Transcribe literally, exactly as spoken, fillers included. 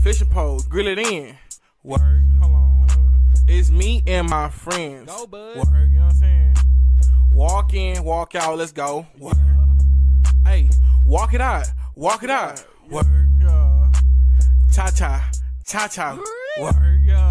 Fishing pole, grill it in. Work, hold on. It's me and my friends. Go, bud. Work, you know what I'm saying? Walk in, walk out, let's go. Work. Hey, walk it out, walk it out. Work, yeah. Cha cha, cha cha. Work, yeah.